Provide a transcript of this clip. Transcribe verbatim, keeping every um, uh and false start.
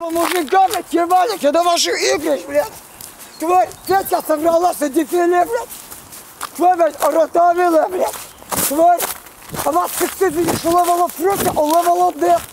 Мужика, блядь, ебали, я до ваших игрищ, блядь. Тварь, Петя собралась на дефиле, блядь. Тварь, блядь, ротовила, блядь. Тварь, а вас как ты видишь, ловало фрукты, а ловало дых.